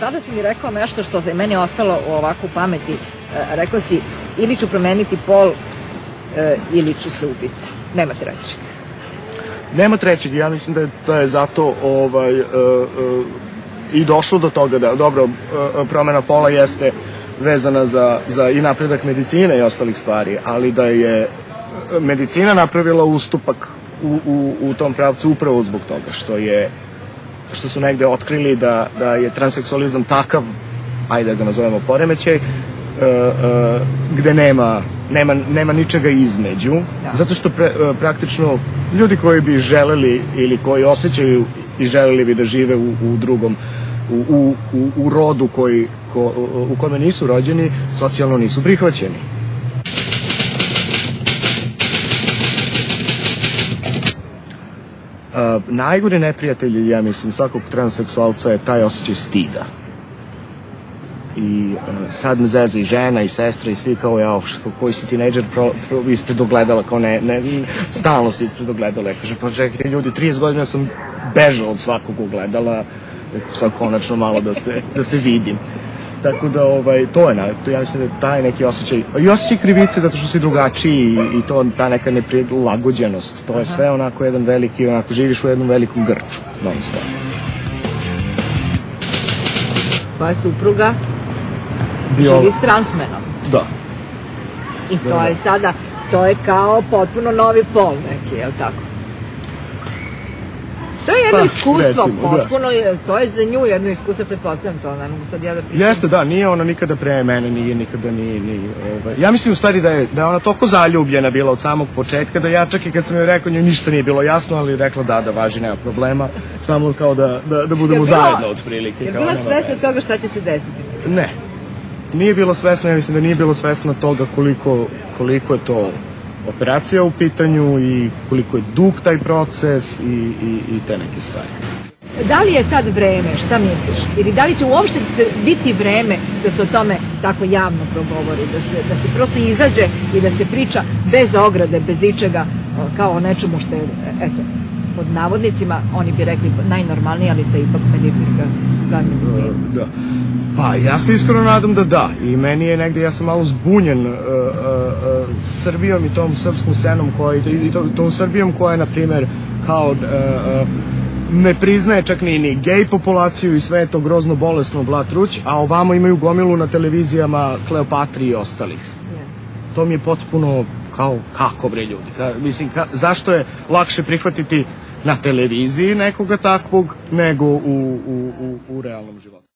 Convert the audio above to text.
sada si mi rekao nešto što je meni ostalo ovako u pameti. Rekao si, ili ću promeniti pol, ili ću se ubiti. Nema trećeg. Nema trećeg, ja mislim da je zato i došlo do toga da, dobro, promena pola jeste vezana za i napredak medicine i ostalih stvari, ali da je medicina napravila ustupak u tom pravcu upravo zbog toga što su negde otkrili da je transseksualizam takav, ajde da ga nazovemo poremećaj, gde nema ničega između, zato što praktično ljudi koji bi želeli ili koji osjećaju i želeli bi da žive u drugom, u rodu u kome nisu rođeni, socijalno nisu prihvaćeni. Najgori neprijatelj, ja mislim, svakog transseksualca je taj osjećaj stida. I sad me zeza i žena i sestra i svi kao, ja, koji si tinejdžer ispred ogledala, kao stalno si ispred ogledala. Ja kažem, pa čekajte ljudi, 30 godina sam bežao od svakog ogledala, sad konačno malo da se vidim. Tako da, to je, ja mislim da je taj neki osjećaj, i osjećaj krivice zato što si drugačiji i ta neka neprilagođenost, to je sve onako jedan veliki, onako živiš u jednom velikom grču, non stop. Tvoja supruga živi s transmenom. Da. I to je sada, to je kao potpuno novi pol neki, je li tako? To je jedno iskustvo, potpuno, to je za nju jedno iskustvo, pretpostavljam to, ne mogu sad ja da pričam. Jeste, da, nije ona nikada pre mene, nikada ni... Ja mislim u stvari da je ona toliko zaljubljena bila od samog početka, da ja čak i kad sam joj rekao, njoj ništa nije bilo jasno, ali rekla da važi, nema problema, samo kao da budemo zajedno otprilike. Je bila svesna toga šta će se desiti? Ne, nije bila svesna, ja mislim da nije bila svesna toga koliko je to operacija u pitanju i koliko je dug taj proces i te neke stvari. Da li je sad vreme, šta misliš? Ili da li će uopšte biti vreme da se o tome tako javno progovori, da se prosto izađe i da se priča bez ograde, bez ičega, kao o nečemu što je, eto, pod navodnicima, oni bi rekli najnormalnije, ali to je ipak medicinska stvar medicina. Da. Pa, ja se iskreno nadam da. I meni je negde, ja sam malo zbunjen Srbijom i tom srpskom scenom, i tom Srbijom koja je, na primer, kao ne priznaje čak ni gej populaciju i sve je to grozno bolesno blatruć, a ovamo imaju gomilu na televizijama Kleopatri i ostalih. To mi je potpuno kao, kako bre ljudi? Mislim, zašto je lakše prihvatiti na televiziji nekoga takvog nego u realnom životu?